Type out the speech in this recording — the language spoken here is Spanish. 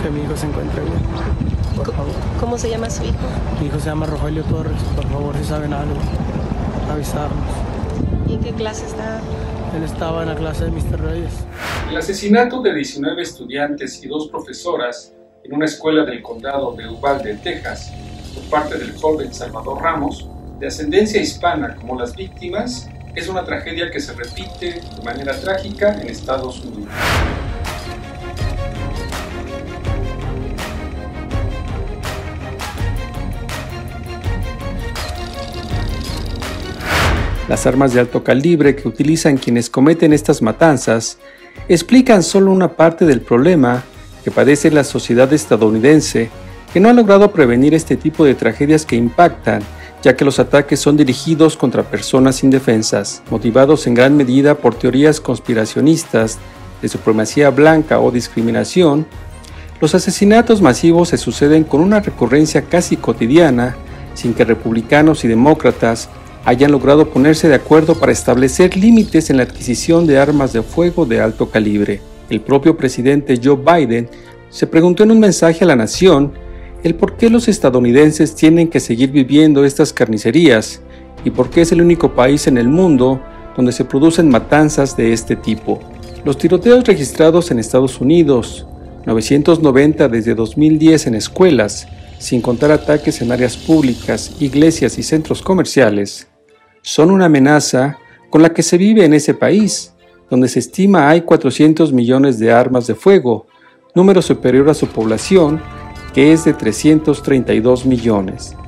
que mi hijo se encuentre bien, por favor. ¿Cómo se llama su hijo? Mi hijo se llama Rogelio Torres, por favor, si saben algo, avisarnos. ¿Y en qué clase está? Él estaba en la clase de Mr. Reyes. El asesinato de 19 estudiantes y 2 profesoras en una escuela del condado de Uvalde, Texas, por parte del joven Salvador Ramos, de ascendencia hispana como las víctimas, es una tragedia que se repite de manera trágica en Estados Unidos. Las armas de alto calibre que utilizan quienes cometen estas matanzas explican solo una parte del problema que padece la sociedad estadounidense, que no ha logrado prevenir este tipo de tragedias que impactan, ya que los ataques son dirigidos contra personas indefensas, motivados en gran medida por teorías conspiracionistas de supremacía blanca o discriminación. Los asesinatos masivos se suceden con una recurrencia casi cotidiana, sin que republicanos y demócratas hayan logrado ponerse de acuerdo para establecer límites en la adquisición de armas de fuego de alto calibre. El propio presidente Joe Biden se preguntó en un mensaje a la nación el por qué los estadounidenses tienen que seguir viviendo estas carnicerías y por qué es el único país en el mundo donde se producen matanzas de este tipo. Los tiroteos registrados en Estados Unidos, 990 desde 2010 en escuelas, sin contar ataques en áreas públicas, iglesias y centros comerciales, son una amenaza con la que se vive en ese país, donde se estima hay 400 millones de armas de fuego, número superior a su población, que es de 332 millones.